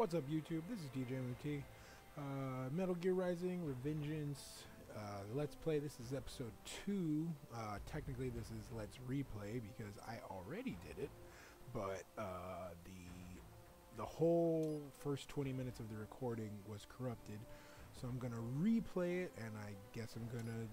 What's up, YouTube? This is DJ MT. Metal Gear Rising Revengeance. Let's play. This is episode 2. Technically, this is Let's Replay because I already did it, but the whole first 20 minutes of the recording was corrupted, so I'm gonna replay it, and I guess I'm gonna,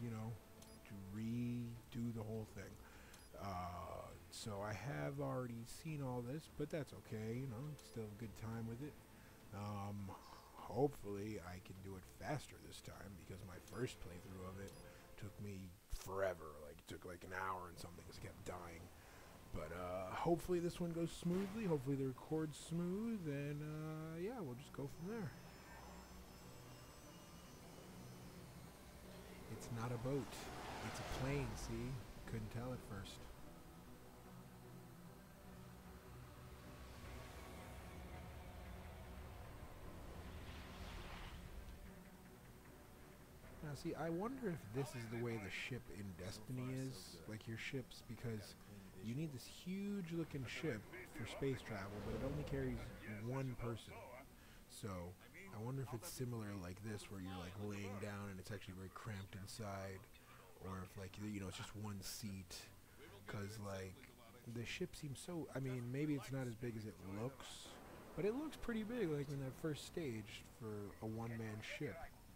redo the whole thing. So I have already seen all this, but that's okay. Still a good time with it. Hopefully I can do it faster this time, because my first playthrough of it took me forever. Like, it took like an hour and something, because I kept dying. But hopefully this one goes smoothly. Hopefully the record's smooth, and yeah, we'll just go from there. It's not a boat. It's a plane, see? Couldn't tell at first. Now, see, I wonder if this is the way the ship in Destiny is, like your ships, because you need this huge-looking ship for space travel, but it only carries one person. So, I wonder if it's similar like this, where you're like laying down and it's actually very cramped inside, or if like, it's just one seat, because like, the ship seems so, maybe it's not as big as it looks, but it looks pretty big, like in that first stage for a one-man ship.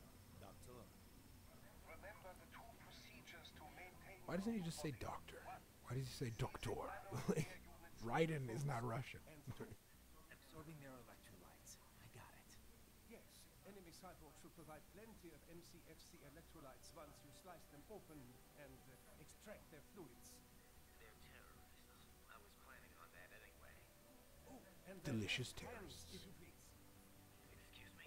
Why doesn't he just say doctor? Why does he say doctor? Like, Raiden is not Russian. Absorbing their electrolytes. I got it. Yes, enemy cyborgs should provide plenty of MCFC electrolytes once you slice them open and extract their fluids. They're terrorists. I was planning on that anyway. Oh, and Delicious hands, terrorists. if you please. Excuse me?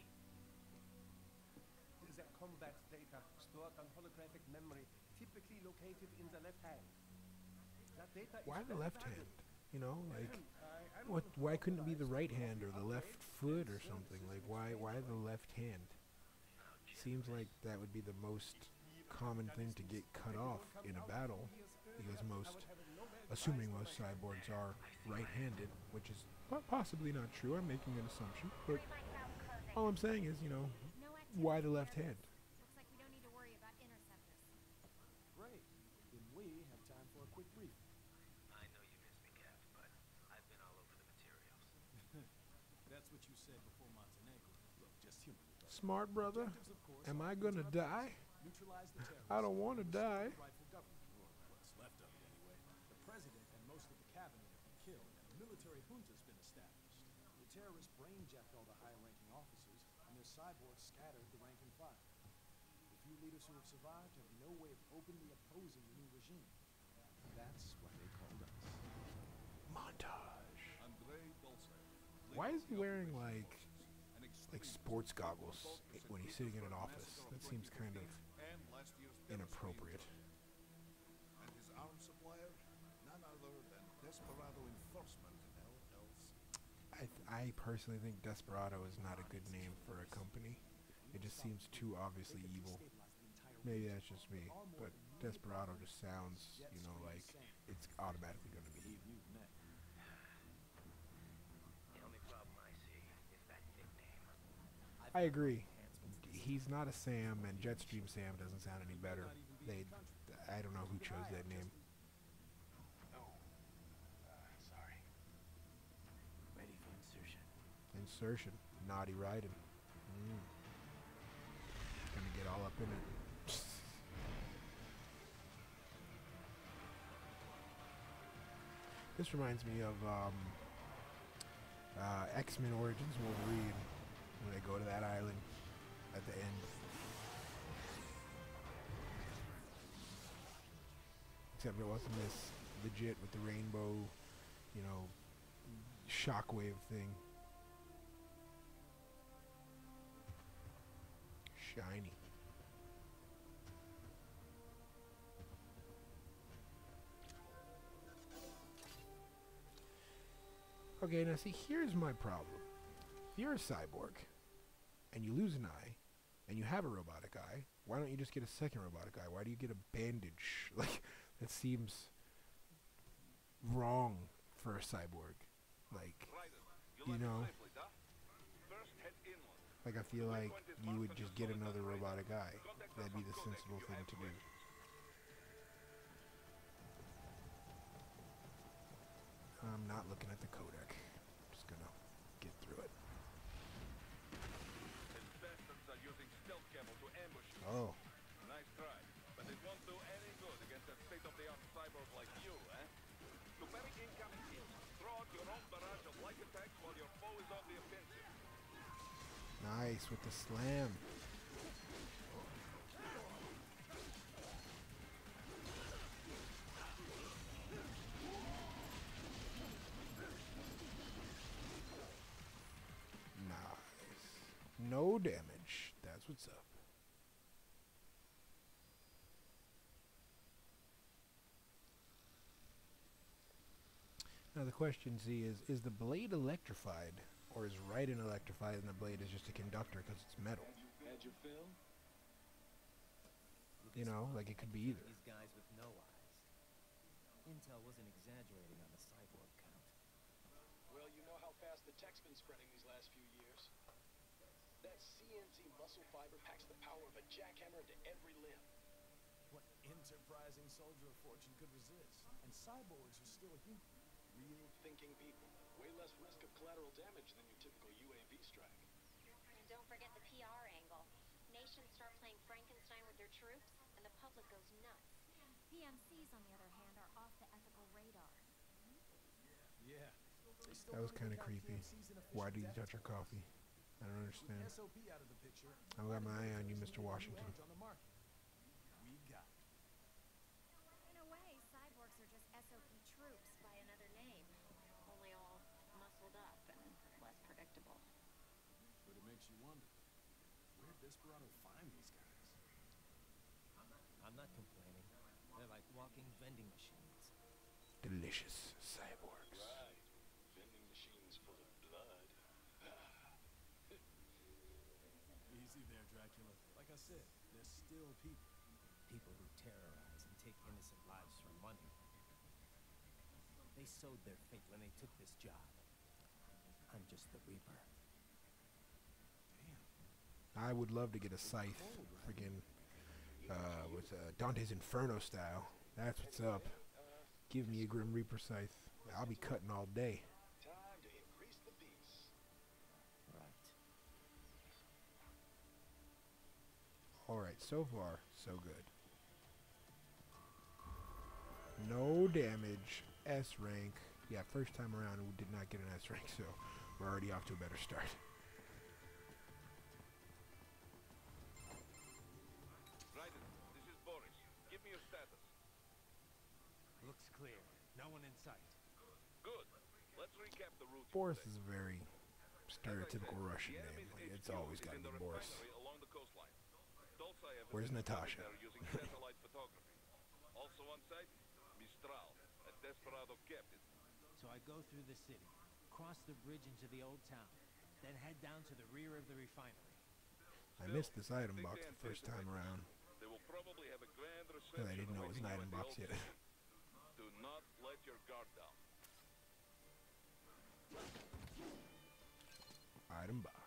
Their combat data stored on holographic memory, typically located in the left hand. That data Why is the very left hand? valuable. Why couldn't it be the right hand or the left foot or something? Like, why the left hand? Seems like that would be the most common thing to get cut off in a battle, because assuming most cyborgs are right-handed, which is possibly not true. I'm making an assumption, but all I'm saying is, why the left hand? Looks like we don't need to worry about interceptors. Great. Then we have time for a quick brief. I know you miss me, Cap, but I've been all over the materials. That's what you said before Montenegro. Look, just human. Smart brother. Objectives, of course, Am are I gonna interrupt die? us, neutralize the terrorists, I don't want to and restore die. the rightful government, or what's left of it anyway. The president and most of the cabinet have been killed, and a military junta's been established. The terrorists brainjacked all the high-ranking officers, and their cyborgs scattered the rank and file. The few leaders who have survived have no way of openly opposing the new regime. That's why they called us. Montage. Why is he wearing like sports goggles when he's sitting in an office? That seems kind of inappropriate. And his arms supplier, none other than Desperado Enforcement, LLC. I personally think Desperado is not a good name for a company. It just seems too obviously evil. Maybe that's just me, but Desperado just sounds, like it's automatically going to be evil. The only problem I see is that nickname. I agree. He's not a Sam, and Jetstream Sam doesn't sound any better. I don't know who chose that name. Ready for insertion. Insertion. Naughty Raiden. Gonna get all up in it. This reminds me of X-Men Origins Wolverine, when they go to that island at the end. Except it wasn't this legit with the rainbow, shockwave thing. Shiny. Okay, now see, here's my problem. If you're a cyborg, and you lose an eye, and you have a robotic eye, why don't you just get a second robotic eye? Why do you get a bandage? Like, that seems wrong for a cyborg. Like, Like, I feel like you would just get another robotic eye. That'd be the sensible thing to do. I'm not looking at the codec. I'm just gonna get through it. Oh. Nice try, but it won't do any good against a state-of-the-art cyborg like you, eh? To parry incoming hits, throw out your own barrage of light attacks while your foe is on the offensive. Nice with the slam. Nice. No damage. That's what's up. Now the question, Z, is the blade electrified? Or is Raiden electrified and the blade is just a conductor because it's metal? Had your fill? You know, like it could be either. These guys with no eyes. Intel wasn't exaggerating on the cyborg count. Well, you know how fast the tech's been spreading these last few years. That CNC muscle fiber packs the power of a jackhammer into every limb. What enterprising soldier of fortune could resist? And cyborgs are still human. Real thinking people. Way less risk of collateral damage than your typical UAV strike. And don't forget the PR angle. Nations start playing Frankenstein with their troops, and the public goes nuts. PMCs, on the other hand, are off the ethical radar. Yeah. That was kind of creepy. Why did you touch your coffee? I don't understand. SOP out of the picture. I've got my eye on you, Mr. Washington. On the market. We got it. In a way, cyborgs are just SOP troops by another name. Only all muscled up and less predictable. But it makes you wonder, where'd Desperado find these guys? I'm not complaining. They're like walking vending machines. Delicious cyborgs. Right. Vending machines full of blood. Easy there, Dracula. Like I said, they're still people. People who terrorize and take innocent lives for money. They sowed their fate when they took this job. I'm just the Reaper. I would love to get a scythe, friggin' with Dante's Inferno style. That's what's up. Give me a Grim Reaper scythe. I'll be cutting all day. Time to increase the peace. Right. Alright, so far, so good. No damage. S rank. Yeah, first time around we did not get an S rank, so we're already off to a better start. Raiden, this is Boris. Give me your status. Looks clear. No one in sight. Good. Let's recap the route. Boris is a very stereotypical Russian name. Like, it's always got to be Boris. Along the coastline. Where's Natasha? Using satellite photography. Also on site, Mistral, a Desperado kept it. So I go through the city, cross the bridge into the old town, then head down to the rear of the refinery. I missed this item box the first time around. They will probably have a grand reception. I didn't know it was an item box yet. Do not let your guard down. Item box.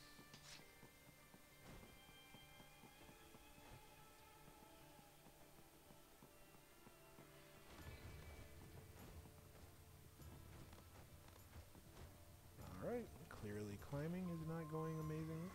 Alright, clearly climbing is not going amazingly.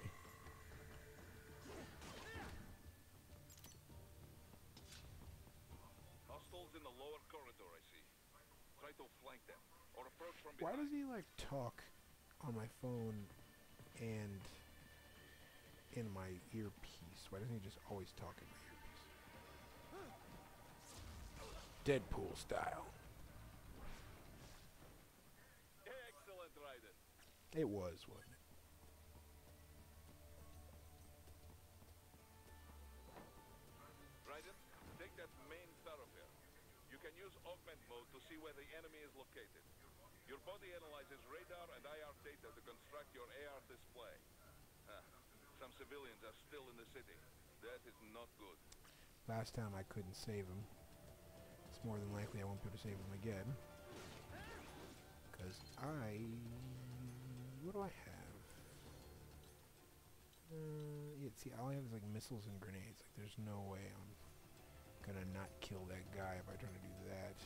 Hostiles in the lower corridor, I see. Try to flank them, or approach from Why behind. does he like talk on my phone and in my earpiece? Why doesn't he just always talk in my earpiece? Deadpool style. Excellent, Raiden. It was, wasn't it? Raiden, take that main thoroughfare. You can use augment mode to see where the enemy is located. Your body analyzes radar and IR data to construct your AR display. Some civilians are still in the city. That is not good. Last time I couldn't save him. It's more than likely I won't be able to save him again. Because what do I have? Yeah, see, all I have is like missiles and grenades. Like, there's no way I'm gonna not kill that guy if I try to do that.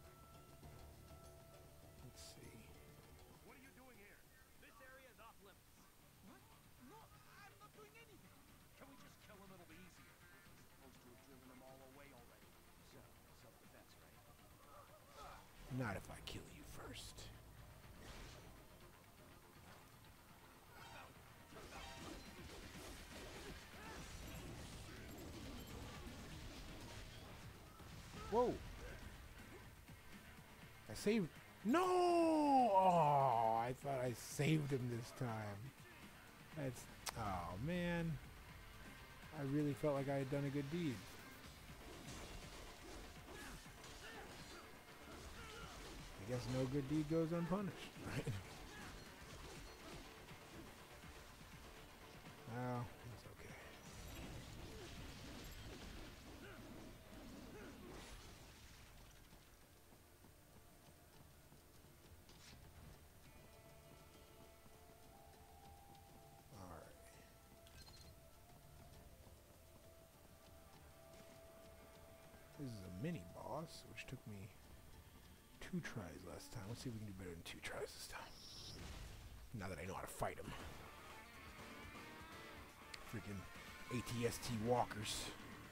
Let's see. What are you doing here? This area is off limits. What? No, I'm not doing anything. Can we just kill him? It'll be easier. We're supposed to have driven them all away already. So, self-defense, right? Not if I kill you first. Whoa! I saved. No! Oh, I thought I saved him this time. That's. Oh, man. I really felt like I had done a good deed. I guess no good deed goes unpunished, right? Well, that's okay. Alright. This is a mini boss, which took me 2 tries last time. Let's see if we can do better than 2 tries this time. Now that I know how to fight him. Freaking ATST walkers.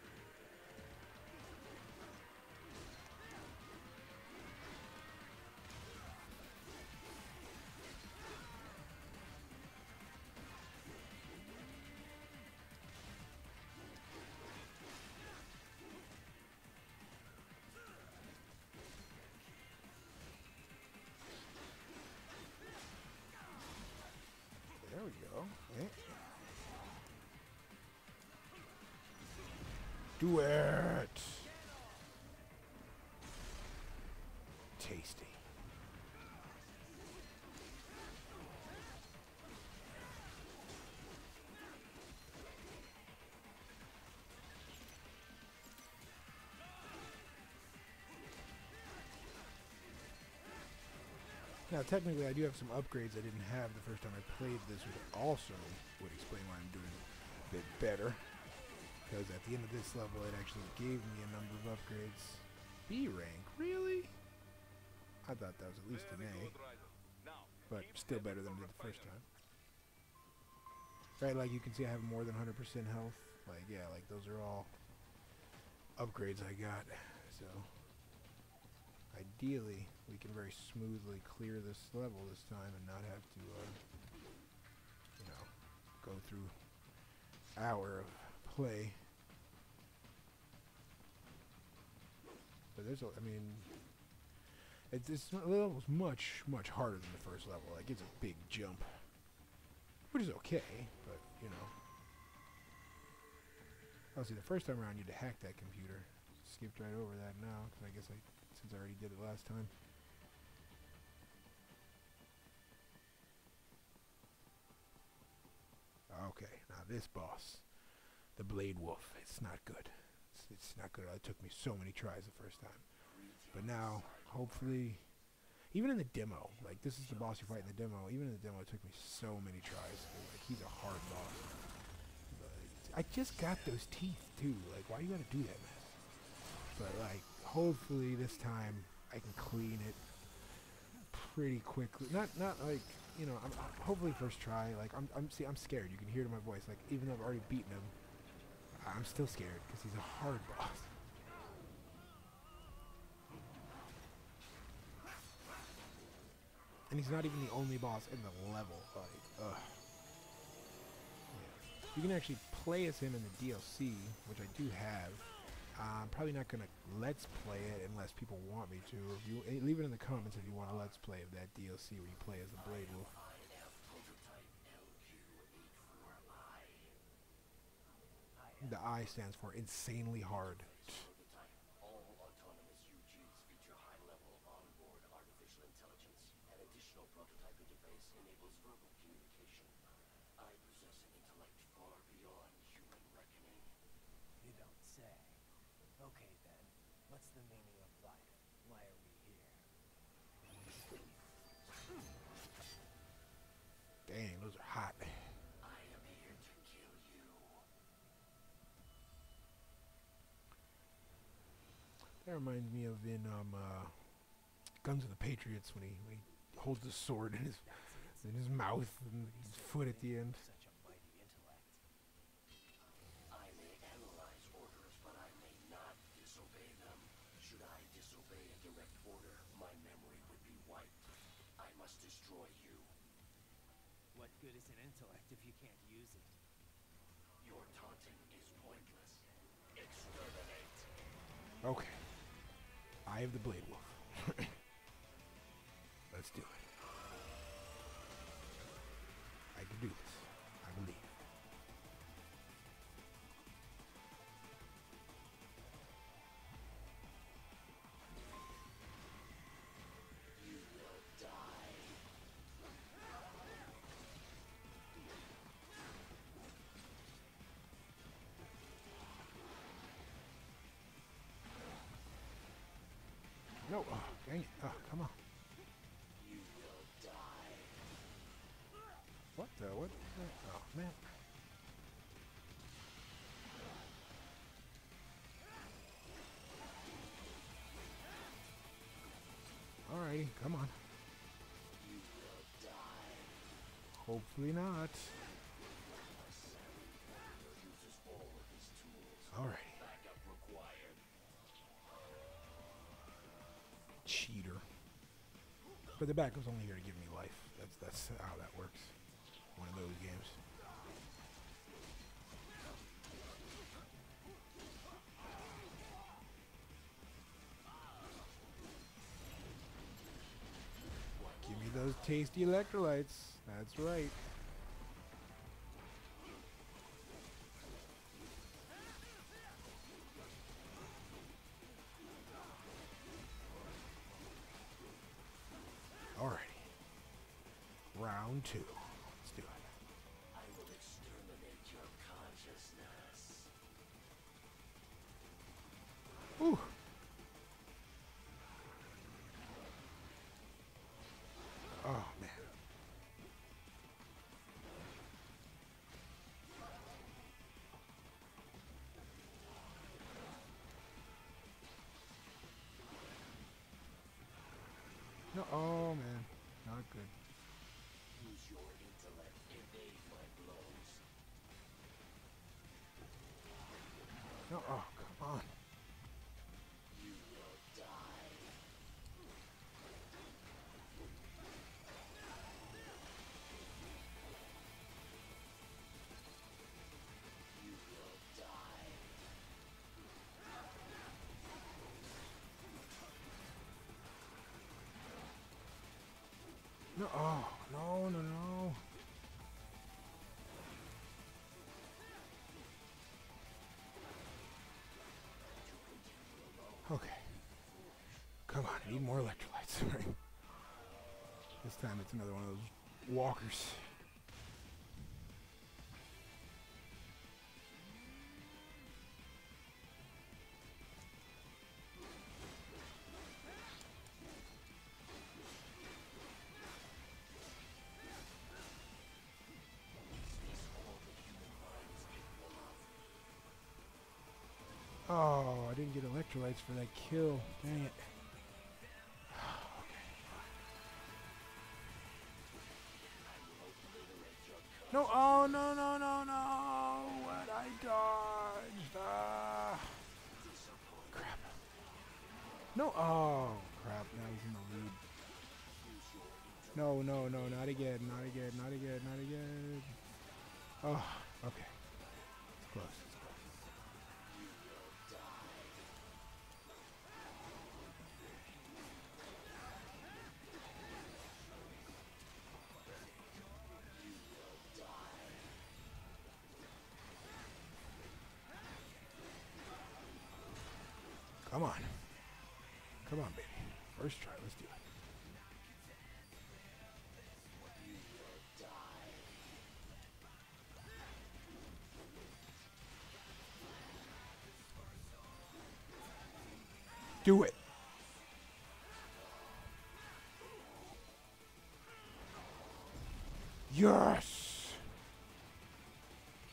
There we go. Eh. Do it! Tasty. Now, technically, I do have some upgrades I didn't have the first time I played this, which also would explain why I'm doing a bit better. Because at the end of this level, it actually gave me a number of upgrades. B rank? Really? I thought that was at least an A. But still better than I did the first time. Right, like you can see I have more than 100% health. Like, yeah, like those are all upgrades I got. So, ideally, we can very smoothly clear this level this time and not have to, you know, go through hour of play. But there's, I mean, this level is much, much harder than the first level. Like, it's a big jump, which is okay, but, you know. Obviously, the first time around, you had to hack that computer. Skipped right over that now, because I guess since I already did it last time. Okay, now this boss, the Blade Wolf, it's not good. It's not good. It took me so many tries the first time. But now, hopefully, even in the demo, like this is the boss you fight in the demo, even in the demo it took me so many tries. Like, he's a hard boss. But I just got those teeth too. Like, why you gotta do that, man? But like, hopefully this time I can clean it pretty quickly. Not like, you know, hopefully first try. Like, I'm scared. You can hear it in my voice. Like, even though I've already beaten him, I'm still scared because he's a hard boss. And he's not even the only boss in the level. Like, ugh. Yeah. You can actually play as him in the DLC, which I do have. I'm probably not going to let's play it unless people want me to. If you leave it in the comments if you want a let's play of that DLC where you play as the Blade Wolf. The I stands for insanely hard. All autonomous UGs feature high-level onboard artificial intelligence. An additional prototype interface enables verbal communication. I possess an intellect far beyond human reckoning. You don't say. Okay then, what's the meaning of life? Why are we here? Dang, those are hot. I am here to kill That reminds me of in Guns of the Patriots when he holds the sword in his mouth and his foot at the end. Such a mighty intellect. I may analyze orders, but I may not disobey them. Should I disobey a direct order, my memory would be wiped. I must destroy you. What good is an intellect if you can't use it? Your taunting is pointless. Exterminate. Okay. Eye of the Blade Wolf. Let's do it. I can do this. I believe. You will die. No. Oh, dang it. Oh, come on. You will die. What the? What? Oh, man. Alrighty, come on. You will die. Hopefully not. Uses all of his tools. Alrighty. Backup required. Cheater. But the backup's only here to give me life. That's how that works. One of those games. Give me those tasty electrolytes. That's right. Alrighty. Round 2. Let's do it. I will exterminate your consciousness. Ooh. Oh, man. No, oh, man. Not good. Use your intellect. Evade my blows. No, oh, come on. You will die. You will die. No, oh, no, no, no. Okay. Come on, I need more electrolytes. Right? This time it's another one of those walkers. Oh, I didn't get electrolytes for that kill. Dang it. No, oh, no, no, no, no. What? I dodged. Ah. Crap. No, oh, crap. Now he's in the lead. No, no, no, not again, not again, not again, not again. Oh, okay. It's close. It's close. Come on. Come on, baby. First try. Let's do it. Do it. Yes.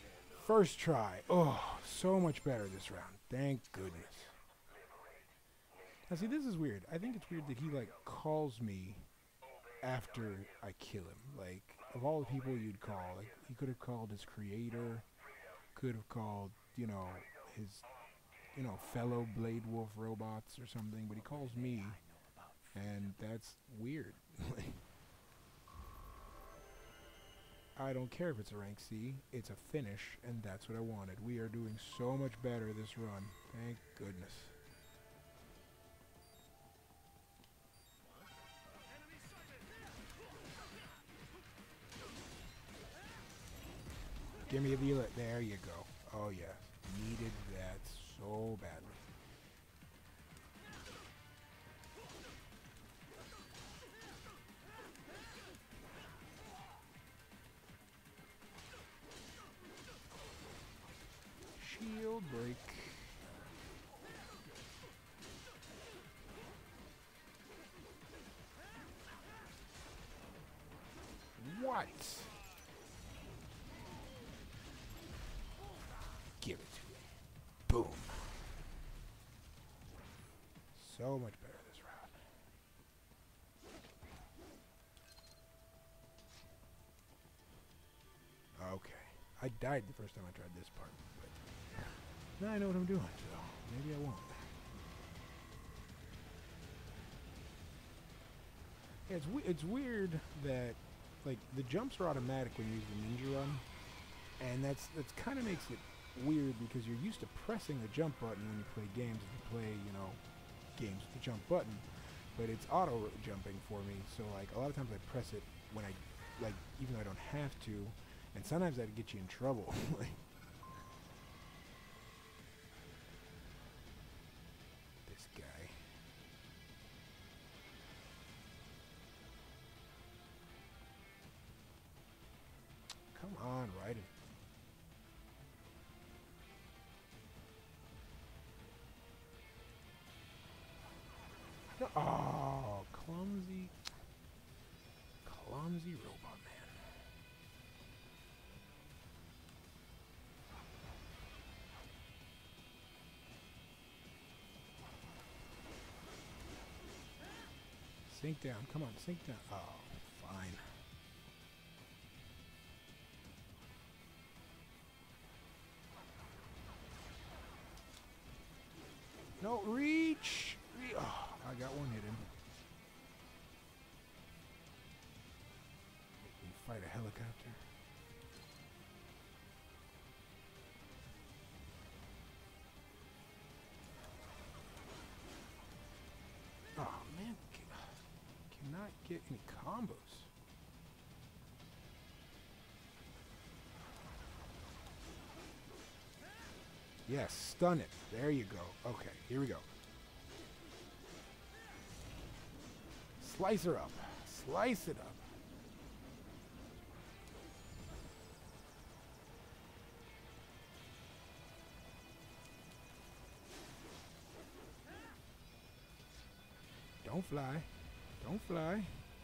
First try. Oh, so much better this round. Thank goodness. Now see, this is weird. I think it's weird that he like calls me after I kill him. Like, of all the people you'd call, like, he could have called his creator, could have called, you know, his, you know, fellow Blade Wolf robots or something, but he calls me, and that's weird. I don't care if it's a rank C, it's a finish, and that's what I wanted. We are doing so much better this run. Thank goodness. Give me a violet. There you go. Oh yeah. Needed that so badly. Shield break. What? Give it to me. Boom. So much better this round. Okay. I died the first time I tried this part, but now I know what I'm doing, so maybe I won't. Yeah, it's weird that like the jumps are automatic when you use the ninja run, and that's kind of makes it weird because you're used to pressing the jump button when you play games. If you play, you know, games with the jump button, but it's auto jumping for me. So like a lot of times I press it when I like even though I don't have to, and sometimes that'd get you in trouble. Like, this guy. Come on, Raiden. No, oh, clumsy robot man. Sink down. Come on, sink down. Oh, fine. No, reach! Oh, I got one hidden. We fight a helicopter. Oh, man. Cannot get any combos. Yes, stun it. There you go. Okay, here we go. Slice her up. Slice it up. Don't fly. Don't fly.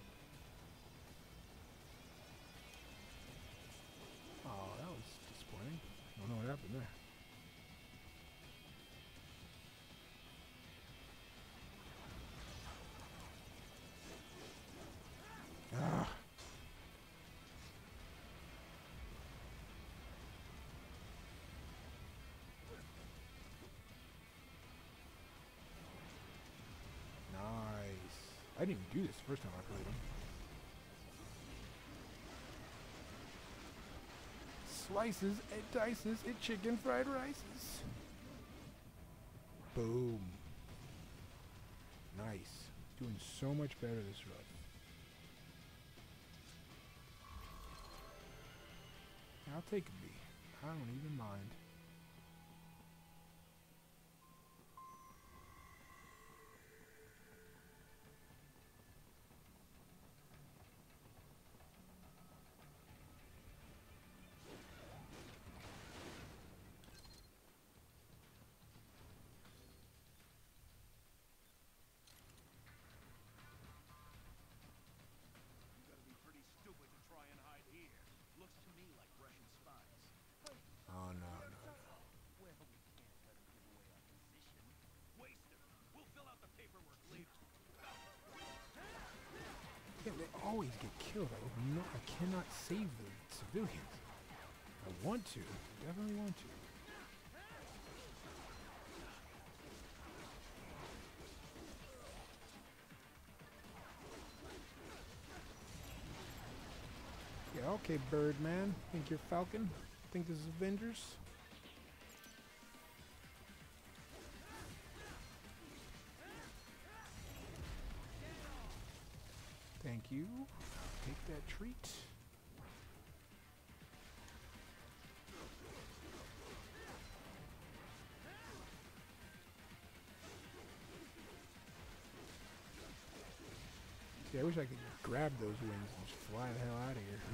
Oh, that was disappointing. Don't know what happened there. Ah. Nice. I didn't even do this the first time I played him. Slices, it dices, it chicken fried rices. Boom. Nice. Doing so much better this run. I'll take a B. I don't even mind. You gotta be pretty stupid to try and hide here. Looks to me like Russian spies. Oh no, no, always get killed. I cannot save the civilians. I want to. Definitely want to. Yeah, okay, Birdman. Think you're Falcon? Think this is Avengers? Thank you. Take that treat. See, I wish I could grab those wings and just fly the hell out of here.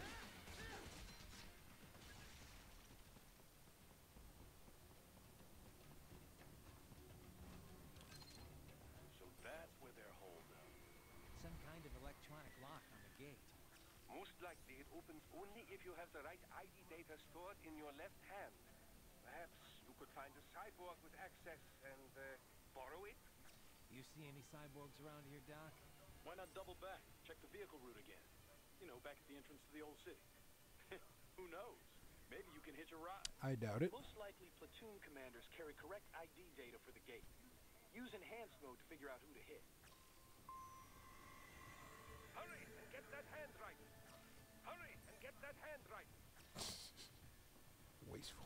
So that's where they're holed up. Some kind of electronic lock on the gate. Most likely it opens only if you have the right ID data stored in your left hand. Perhaps you could find a cyborg with access and borrow it? You see any cyborgs around here, Doc? Why not double back? Check the vehicle route again. You know, back at the entrance to the old city. Who knows? Maybe you can hitch a ride. I doubt it. Most likely, platoon commanders carry correct ID data for the gate. Use enhanced mode to figure out who to hit. Hurry and get that hand right! Hurry and get that hand right! Wasteful.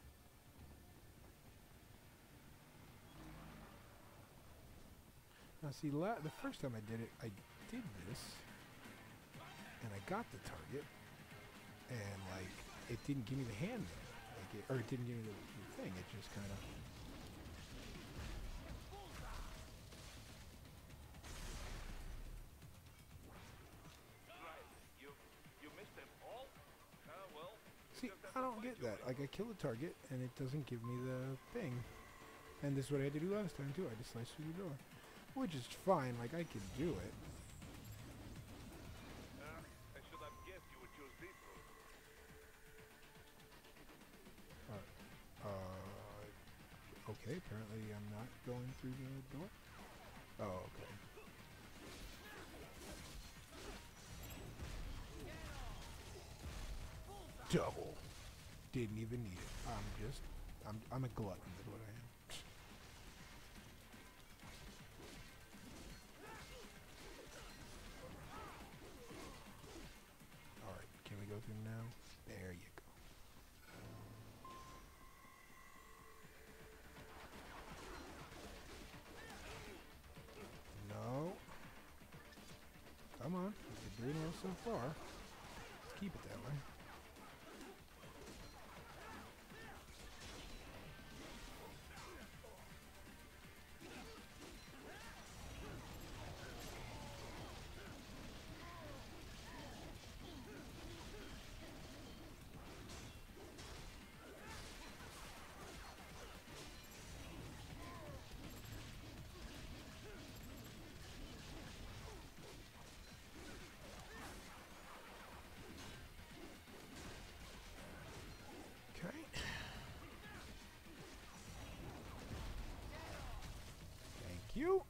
Now see, the first time I did it, I did this, and I got the target, and like, it didn't give me the hand, like or it didn't give me the thing, it just kind of... Right. You missed them all? Well... See, I don't get that. Like, I kill the target, and it doesn't give me the thing. And this is what I had to do last time, too. I just sliced through the door. Which is fine, like, I could do it. I should have guessed you would choose this route. Okay, apparently I'm not going through the door. Oh, okay. Double. Didn't even need it. I'm a glutton is what I am. Alright, can we go through now? There you go. No. Come on. You've been doing well so far. Let's keep it that way. Okay. Thank you.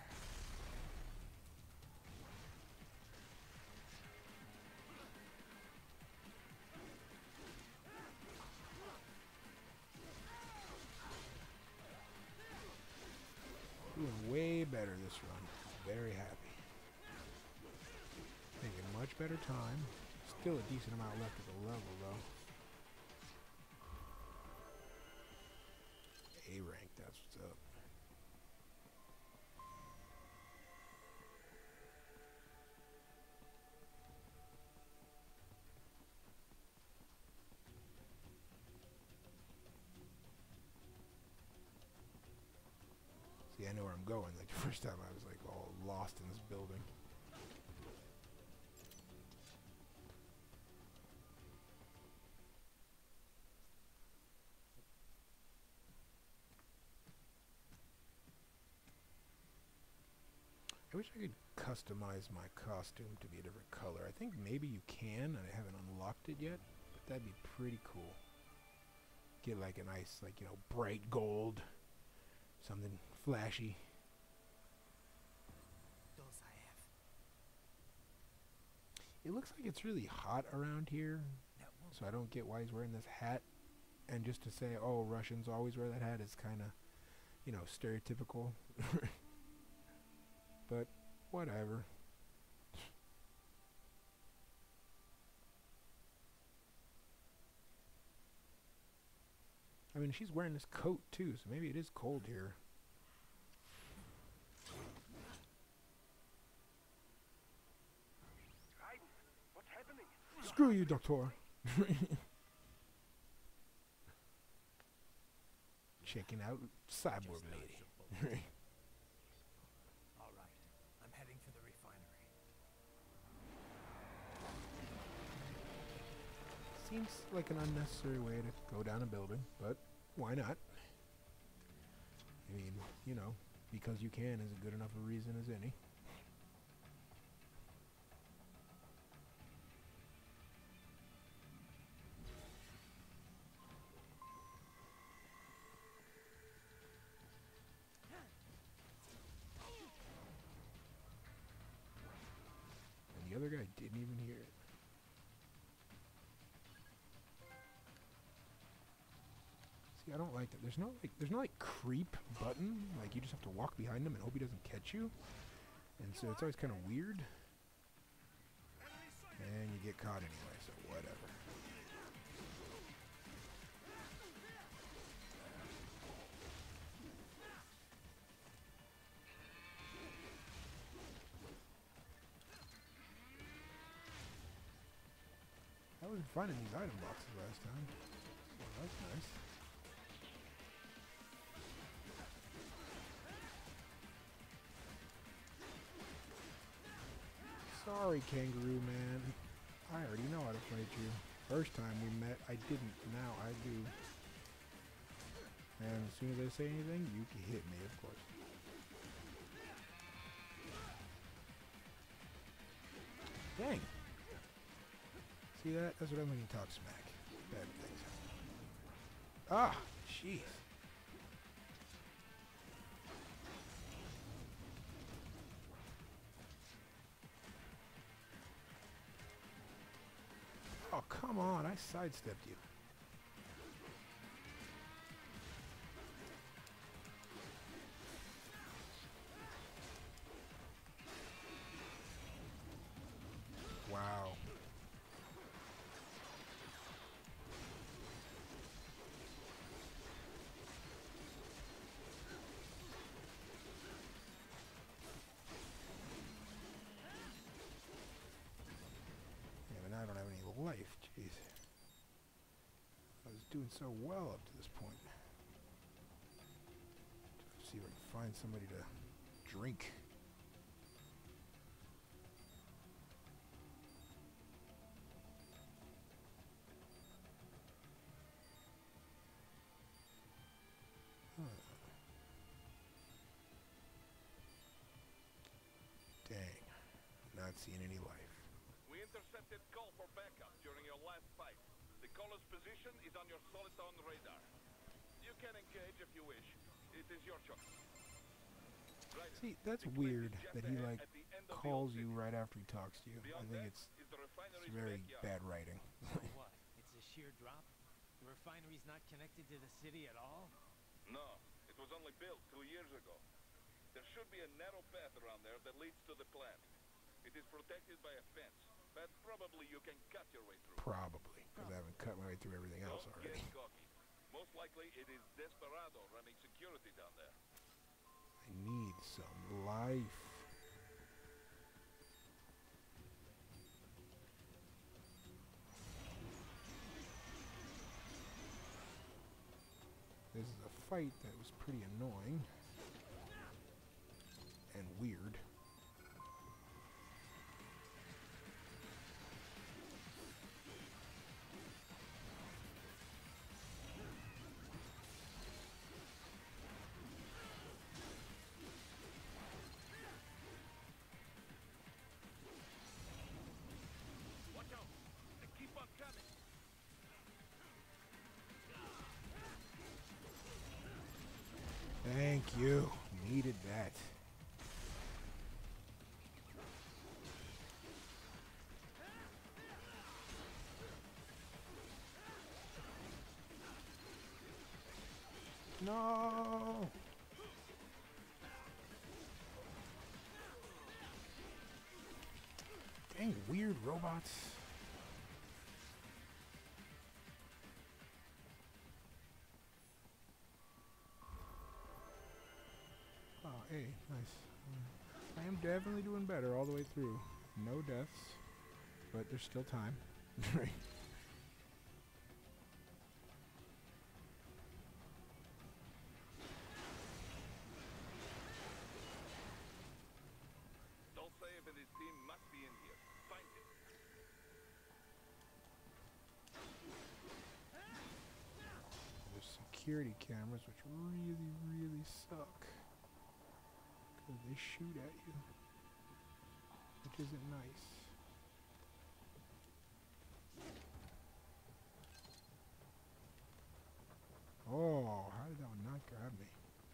Doing way better this run. Very happy. Making much better time. Still a decent amount left of the level though. A rank, that's what's up. See, I know where I'm going. Like the first time I was like all lost in this building. I wish I could customize my costume to be a different color. I think maybe you can, and I haven't unlocked it yet, but that'd be pretty cool. Get like a nice, like, you know, bright gold, something flashy. Those I have. It looks like it's really hot around here, so I don't get why he's wearing this hat. And just to say, oh, Russians always wear that hat is kind of, you know, stereotypical. But whatever. I mean, she's wearing this coat too, so maybe it is cold here. What's happening? Screw you, Doctor. Checking out Cyborg Lady. All right, I'm heading for the refinery. Seems like an unnecessary way to go down a building, but why not? I mean, you know, because you can is a good enough a reason as any. And the other guy didn't even hear it. See, I don't like that. There's no like creep button. Like you just have to walk behind him and hope he doesn't catch you. And so it's always kind of weird. And you get caught anyway, so whatever. I wasn't finding these item boxes last time. Well, that's nice. Sorry, Kangaroo Man. I already know how to fight you. First time we met, I didn't. Now I do. And as soon as I say anything, you can hit me, of course. Dang. See that? That's what I'm when you talk smack. Bad things. Ah, jeez. Oh, come on. I sidestepped you. Wow. Yeah, but now I don't have any life. Jeez. I was doing so well up to this point. Let's see if I can find somebody to drink. Dang. Not seeing any life. We intercepted call for backup during your last fight. The caller's position is on your soliton radar. You can engage if you wish. It is your choice. Right. See, that's weird that he like calls you right after he talks to you. I think it's very bad writing. So what? It's a sheer drop? The refinery's not connected to the city at all? No, it was only built 2 years ago. There should be a narrow path around there that leads to the plant. It is protected by a fence, but probably you can cut your way through. Probably, because I haven't cut my way through everything else Don't already. get cocky. Most likely it is Desperado running security down there. I need some life. This is a fight that was pretty annoying and weird. Watch out! They keep on coming! Thank you. Needed that. No! Dang, weird robots. Oh, hey, nice. I am definitely doing better all the way through. No deaths, but there's still time. Right. Dolphin and his team must be in here. Find him. There's security cameras, which really, really suck. Because they shoot at you. Which isn't nice. Oh, how did that one not grab me?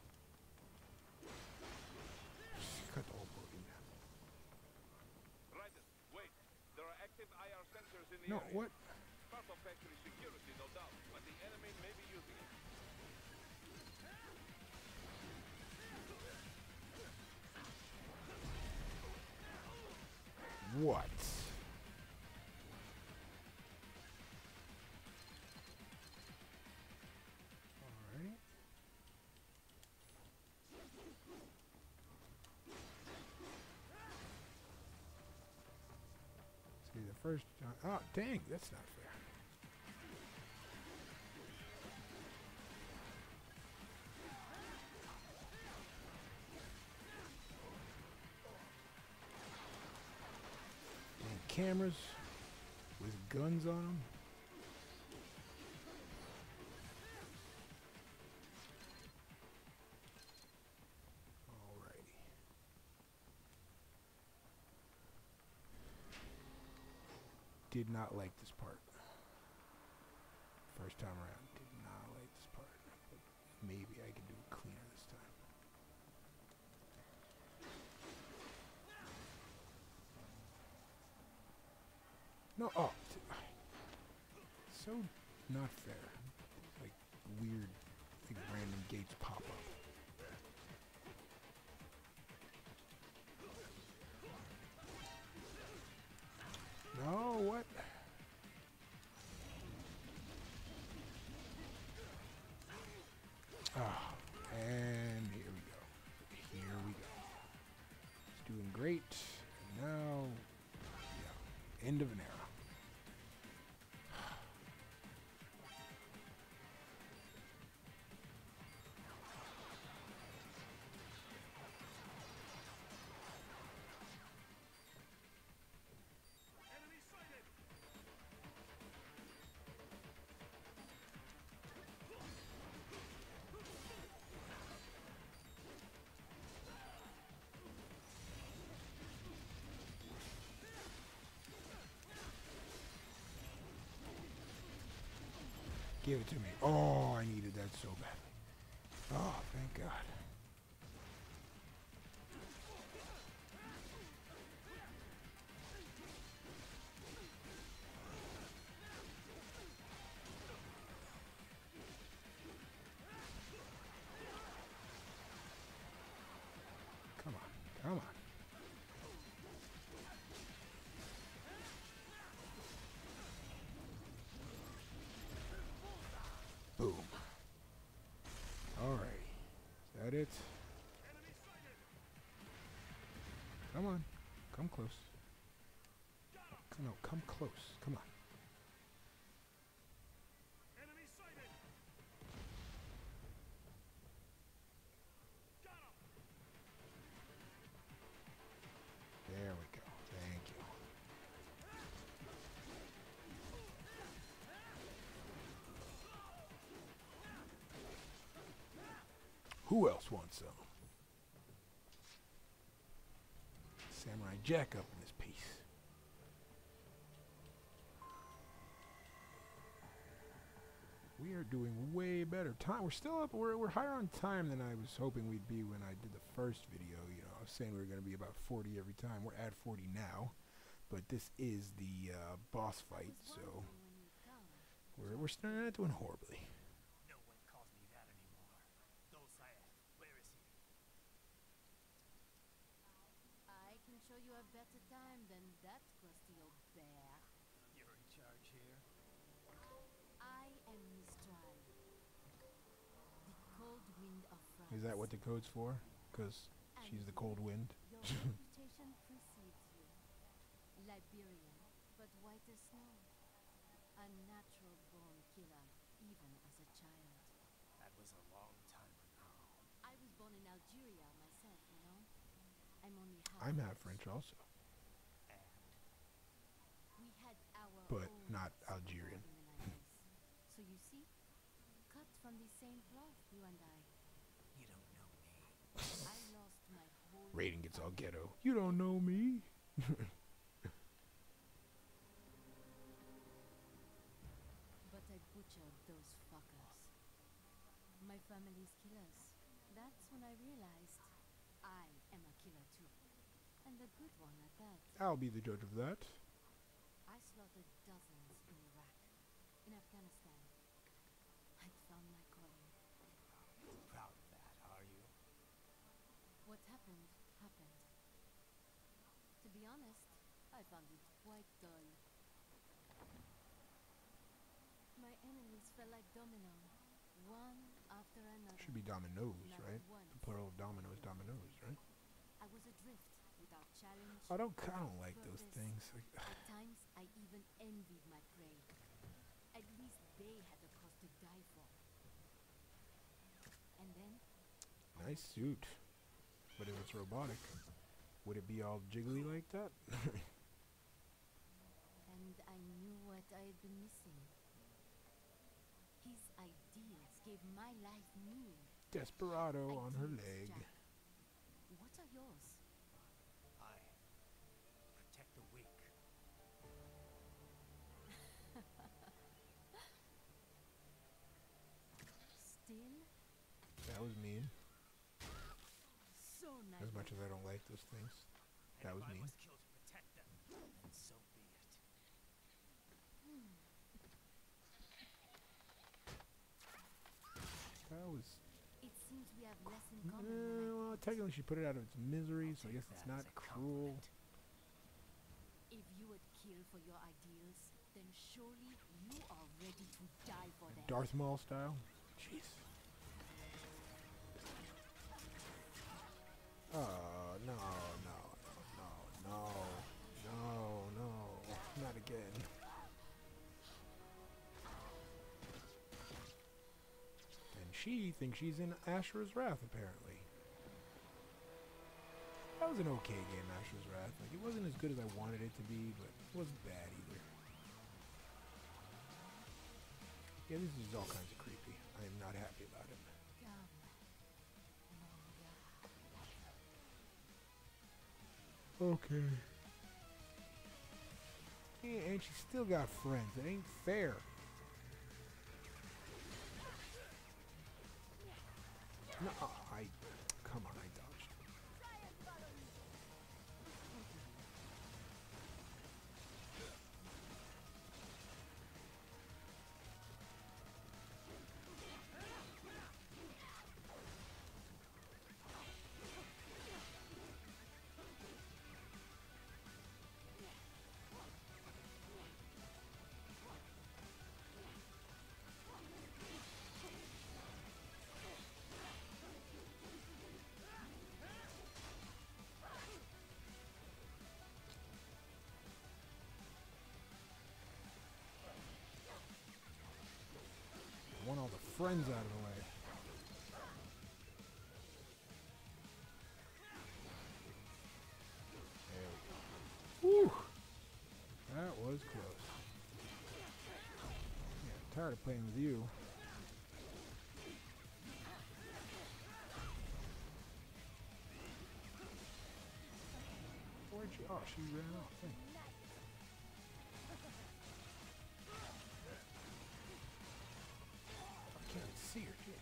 Cut the whole boat in there. Raiden, wait. There are active IR sensors in the No, area. what? Part of factory security, no doubt, but the enemy may be using it. What? Alright. See, the first... oh, dang, that's not fair. And cameras with guns on them. Alrighty. Did not like this part. First time around, did not like this part. But maybe I can do it cleaner this time. No, oh, so not fair. Like weird, like random gates pop up. No, what? Ah, and here we go. Here we go. It's doing great. And now, yeah, end of an era. Give it to me. Oh, I needed that so badly. Oh, thank God. Come on, come on. Boom. Alrighty. Is that it? Come on. Come close. No, come close. Come on. There we go. Thank you. Who else wants some? Samurai Jack up in this piece. We are doing way better. Time, we're still up. We're higher on time than I was hoping we'd be when I did the first video. You know, I was saying we were going to be about 40 every time. We're at 40 now, but this is the boss fight, so we're still not doing horribly. No one calls me that anymore. better time than that crusty old bear. You're in charge here. I am Mistral, the cold wind of France. Is that what the code's for? Because she's the cold wind. Your reputation precedes you. Liberian, but white as snow. A natural-born killer, even as a child. That was a long time ago. I was born in Algeria myself, you know. I'm only half. I'm half French also, And We had our but own not civil war Algerian. in the 90s. So you see, cut from the same cloth, you and I. you don't know me. I lost my whole Raiden gets all family. ghetto. You don't know me. But I butchered those fuckers. My family's killers. That's when I realized I am a killer too. And a good one at that. I'll be the judge of that. I slaughtered dozens in Iraq, in Afghanistan. I'd found my calling. Proud of that, are you? What happened, happened. To be honest, I found it quite dull. My enemies fell like domino, one after another. Should be dominoes, Not right? once. The plural of domino is dominoes, right? I was adrift, without challenge. I don't without like those purpose. things. Like, At times, I even envied my prey. At least they had a cause to die for. And then, nice suit. But if it's robotic, would it be all jiggly like that? and I knew what I had been missing. His ideas gave my life meaning. Desperado on her Ideas, leg. Jack. What are yours? I protect the weak. Still, That was mean. so nice. As much as I don't like those things. And That if was I mean. must kill to protect them, then so be it. That was... It seems we have less in common than I well, thought. technically she put it out of its misery, so I Take guess it's that not as a cruel. compliment. If you would kill for your ideals, then surely you are ready to die for them. Darth Maul style. Jeez. Oh, no, no, no, no, no, no, not again. And she thinks she's in Ashura's Wrath, apparently. That was an okay game, Ashura's Wrath. Like, it wasn't as good as I wanted it to be, but it wasn't bad either. Yeah, this is all kinds of creepy. I am not happy about it. Come, Monga. Okay. Yeah, and she still got friends. It ain't fair. No, come on, I dodged. I want all the friends out of the way. There we go. Whew! That was close. Yeah, I'm tired of playing with you. Where'd she? Oh, she ran off. Hey. I can't see her. Shit.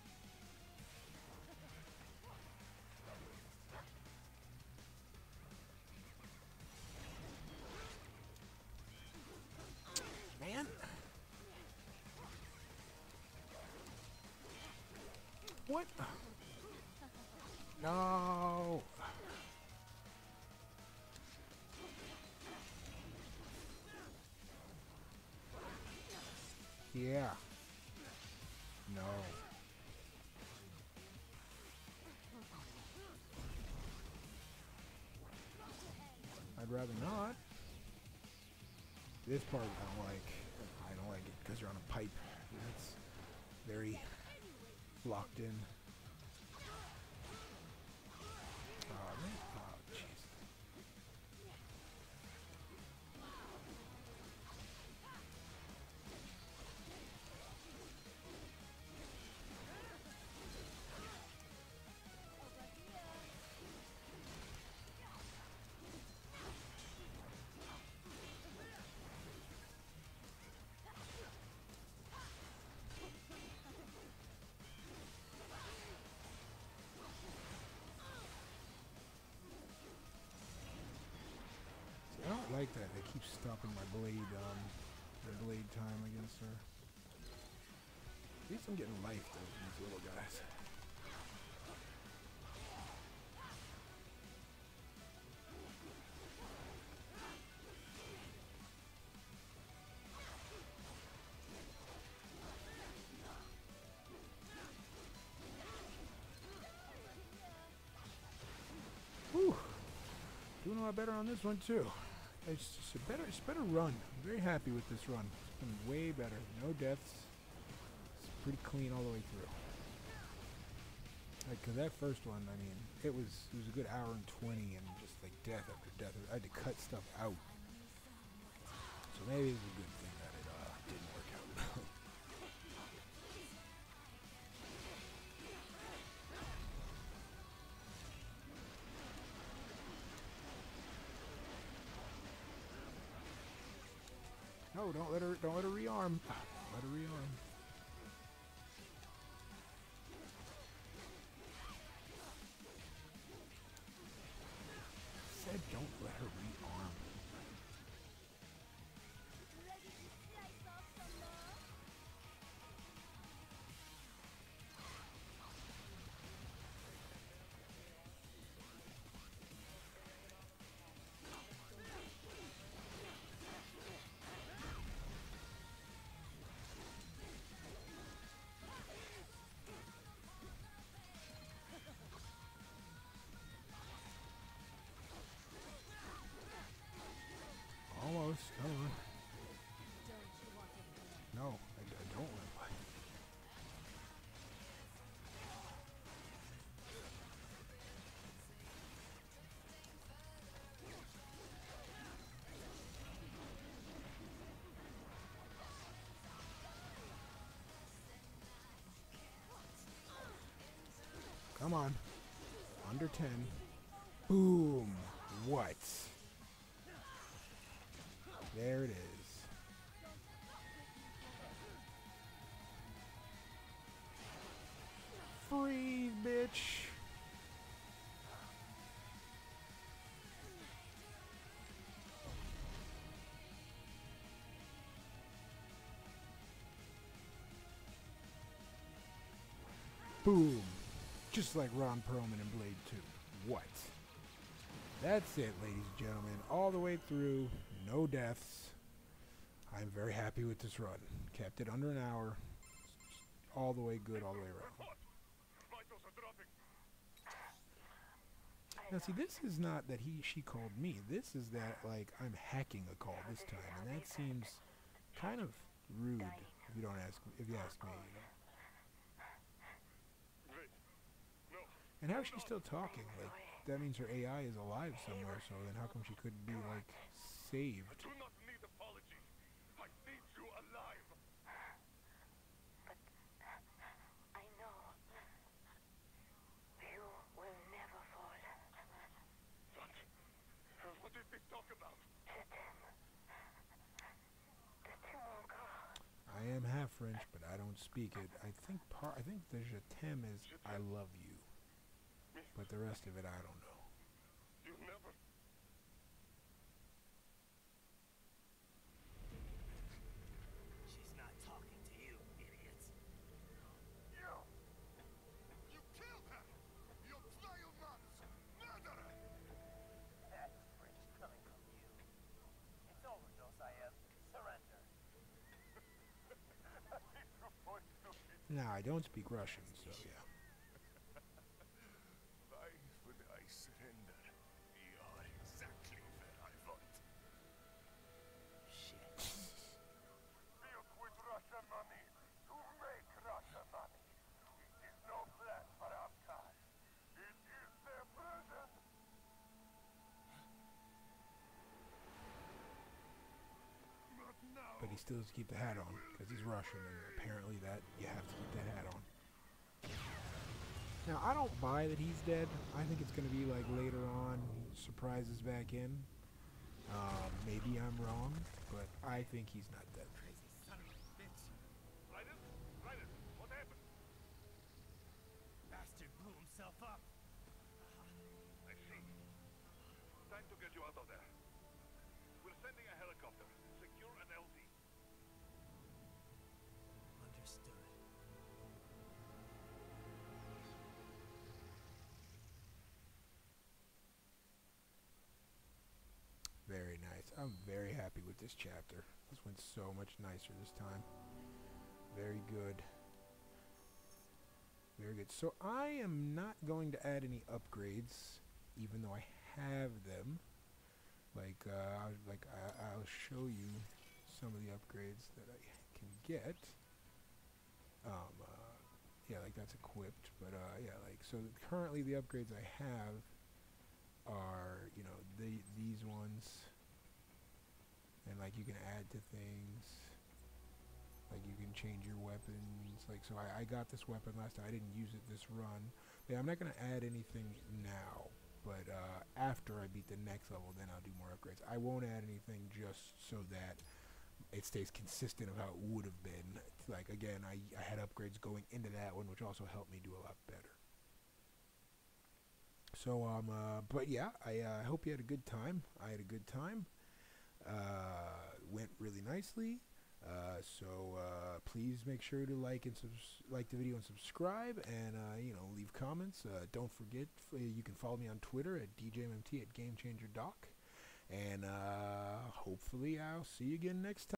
Man. What? No. Yeah. No. I'd rather not. This part I don't like. I don't like it because you're on a pipe. It's very locked in. Oh, man. Oh, jeez. I don't like that. They keep stopping my blade time against her. At least I'm getting life though from these little guys. Whew. Doing a lot better on this one too. It's just a better run. I'm very happy with this run. It's been way better. No deaths. It's pretty clean all the way through. Like, cause that first one, I mean, it was a good hour and 20 and just like death after death. I had to cut stuff out. So maybe it's a good thing that it didn't work out. No, don't let her rearm. Let her rearm. Said don't let her rearm. Almost. Come on. No, I don't want to play. Come on. Under 10. Boom. What? There it is. Freeze, bitch. Boom. Just like Ron Perlman in Blade 2. What? That's it, ladies and gentlemen. All the way through. No deaths. I'm very happy with this run. Kept it under an hour. All the way good, all the way around. Now see, this is not that she called me. This is that, like, I'm hacking a call this time. And that seems kind of rude if you ask me, you know. And how is she still talking? Like, that means her AI is alive somewhere, so then how come she couldn't be, like, saved? Do not need apology. I need you alive. But I know you will never fall. What did they talk about? I am half French, but I don't speak it. I think the je t'aime is I love you. But the rest of it, I don't know. You never. She's not talking to you, idiots. You killed her! You vile murderer! That's French coming from you. It's over, Josiah. Surrender. Nah, I don't speak Russian, so yeah. Why would I surrender? You are exactly where I want. Shit. Built with Russia money to make Russia money. It is no plan for outcasts. It is their burden. But now, But he still has to keep the hat on, because he's Russian, and apparently that you have to keep that hat on. Now, I don't buy that he's dead. I think it's going to be like later on, he surprises back in. Maybe I'm wrong, but I think he's not dead. Crazy son of a bitch. Raiden? Raiden, what happened? Bastard blew himself up. I see. Time to get you out of there. We're sending a helicopter. Secure an LZ. Understood. Very nice. I'm very happy with this chapter. This went so much nicer this time. Very good. Very good. So I am not going to add any upgrades, even though I have them. I'll show you some of the upgrades that I can get. Yeah, like that's equipped, but yeah, like so. Currently, the upgrades I have are, you know, these ones, and like you can add to things. Like you can change your weapons. Like so, I got this weapon last time. I didn't use it this run. But yeah, I'm not gonna add anything now. But after I beat the next level, then I'll do more upgrades. I won't add anything just so that it stays consistent of how it would have been. Like again, I had upgrades going into that one, which also helped me do a lot better. So but yeah, I hope you had a good time. I had a good time. Went really nicely. So please make sure to like the video and subscribe, and you know, leave comments. Don't forget, you can follow me on Twitter at DJMMT at GameChangerDoc, and hopefully I'll see you again next time.